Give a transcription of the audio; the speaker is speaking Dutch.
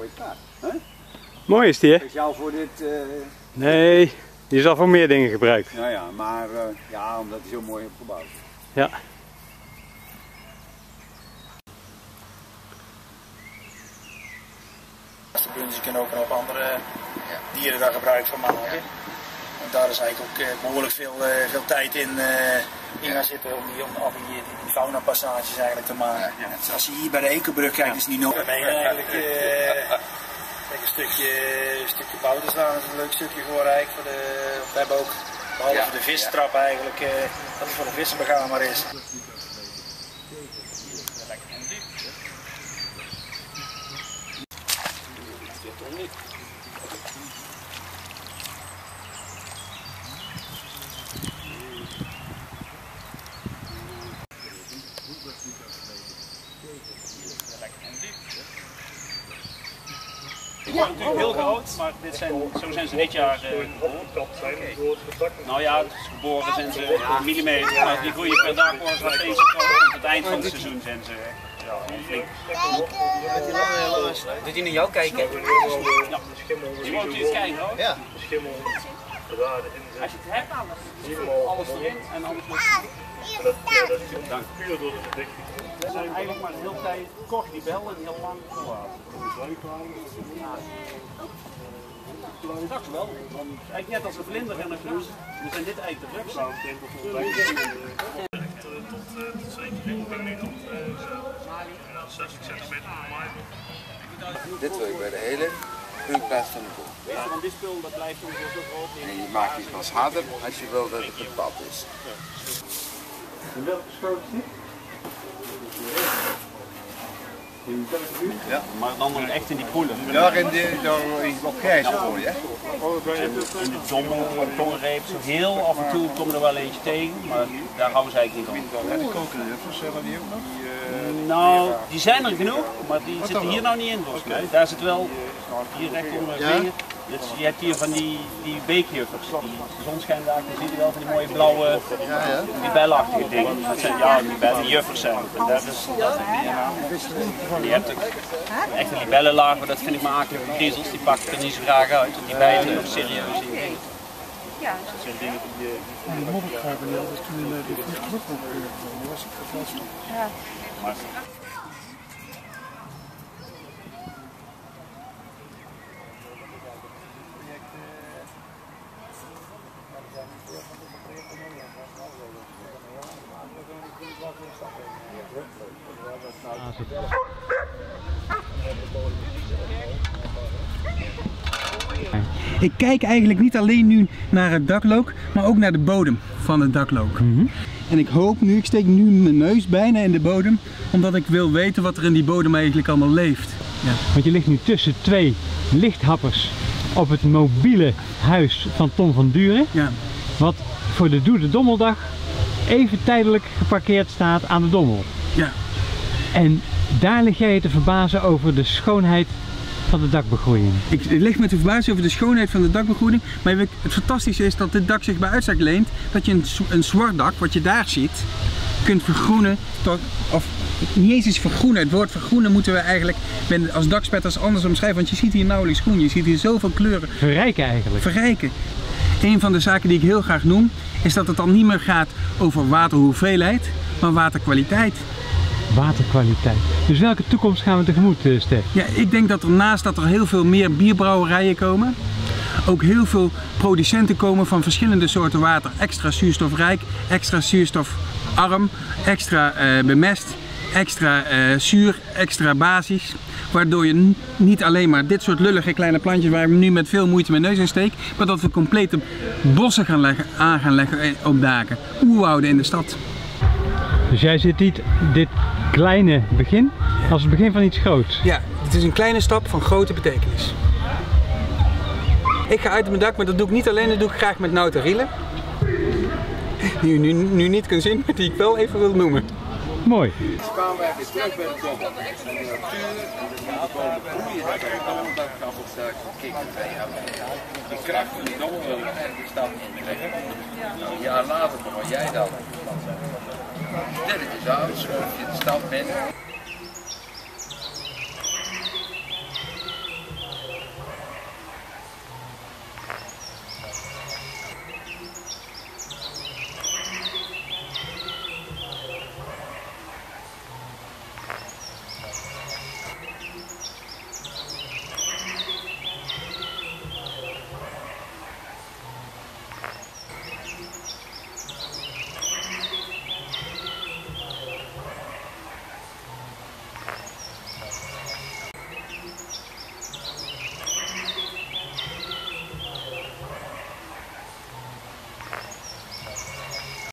Mooi is die, hè? Speciaal voor dit... Nee, die zal voor meer dingen gebruikt. Nou ja, maar ja, omdat hij zo mooi opgebouwd is. Ja. Ze kunnen ook een hoop andere dieren daar gebruik van maken. En daar is eigenlijk ook behoorlijk veel tijd in gaan zitten om al die faunapassages eigenlijk te maken. Ja. Als je hier bij de Ecobrug kijkt, is het niet nodig. Nee, eigenlijk een stukje Bouderslaan is een leuk stukje geworden eigenlijk. We hebben ook, behalve de vistrap eigenlijk, dat het voor de vissen begaanbaar is. Die worden natuurlijk heel groot, maar zo zijn ze dit jaar geboren. Nou ja, geboren zijn ze millimeter, maar die groeien per dag worden ze steeds groter. Aan het eind van het seizoen zijn ze flink. Met die lange doet hij naar jou kijken? Ja, die wordt natuurlijk keihard. Ja. Als je het hebt, alles erin en anders wordt het. Dank. We zijn eigenlijk maar de hele tijd kort die bel en heel lang volhouden. Straks wel, want eigenlijk net als een vlinder en een vloes, dan zijn dit eigenlijk de drugs. Tot 7 nu tot 60 centimeter normaal. Dit wil ik bij de hele groeiplaats van de boom. Weet je, want dit spul dat blijft ongeveer zo groot. En je maakt iets pas harder als je wil dat het een pad is. En welke schoot is dit? Ja. Maar dan echt in die poelen. Ja, in op grijs gooi je. In de dommel, de tongenreep, zo heel af en toe komen er wel eentje tegen, maar daar houden ze eigenlijk niet op. En de kokerjuffers, hebben die ook nog? Nou, die zijn er genoeg, maar die zitten hier nou niet in volgens mij. Daar zit wel, hier recht onder de vinger. Dus je hebt hier van die beekjuffers. De zon schijnt daar, dan zie je wel van die mooie blauwe, libellenachtige dingen. Dat zijn, die juffers zijn het. En dat is, je hebt ook echt een libellenlaag, maar dat vind ik maar akelig van griezels. Die pak ik er niet zo graag uit, want die bijten ook serieus in. Ja. Dat zijn dingen die... De modderkruiper die altijd toen in de vlucht was ik verplaatst. Ja. Ik kijk eigenlijk niet alleen nu naar het daklook, maar ook naar de bodem van het daklook. En ik hoop nu, ik steek nu mijn neus bijna in de bodem, omdat ik wil weten wat er in die bodem eigenlijk allemaal leeft. Ja. Want je ligt nu tussen twee lichthappers op het mobiele huis van Tom van Duren. Ja. Wat voor de Doe de Dommeldag even tijdelijk geparkeerd staat aan de Dommel. Ja. En daar lig jij je te verbazen over de schoonheid van de dakbegroeiing. Ik lig me te verbazen over de schoonheid van de dakbegroeiing, maar het fantastische is dat dit dak zich bij uitstek leent dat je een zwart dak, wat je daar ziet, kunt vergroenen tot, of niet eens vergroenen, het woord vergroenen moeten we eigenlijk als dakspetters anders omschrijven, want je ziet hier nauwelijks groen, je ziet hier zoveel kleuren. Verrijken eigenlijk. Verrijken. Een van de zaken die ik heel graag noem, is dat het dan niet meer gaat over waterhoeveelheid, maar waterkwaliteit. Waterkwaliteit. Dus welke toekomst gaan we tegemoet, Stef? Ja, ik denk dat naast dat er heel veel meer bierbrouwerijen komen, ook heel veel producenten komen van verschillende soorten water. Extra zuurstofrijk, extra zuurstofarm, extra bemest, extra zuur, extra basis. Waardoor je niet alleen maar dit soort lullige kleine plantjes waar ik nu met veel moeite mijn neus in steek, maar dat we complete bossen gaan leggen op daken. Oerwouden in de stad. Dus jij ziet dit kleine begin als het begin van iets groots? Ja, het is een kleine stap van grote betekenis. Ik ga uit mijn dak, maar dat doe ik niet alleen, dat doe ik graag met Nout Rielen. Die u nu niet kunt zien, maar die ik wel even wil noemen. Mooi. Spaanwerk is terug bij de dommel. En de natuur en de bomen groeien daar bij de dommel, dat kan wel sterk kicken bij jou. Die kracht van die dommel wil je en die stad in de weg. Een jaar later begon jij dan. Dit is oud, als je in de stad bent.